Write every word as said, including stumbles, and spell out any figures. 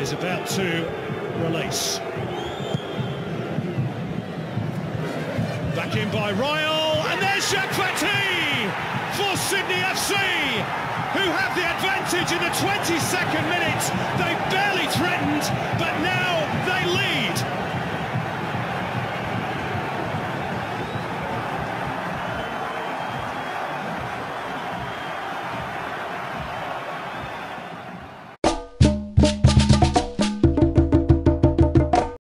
is about to release. Back in by Ryle, and there's Jacques Fatih for Sydney F C, who have the advantage in the twenty-second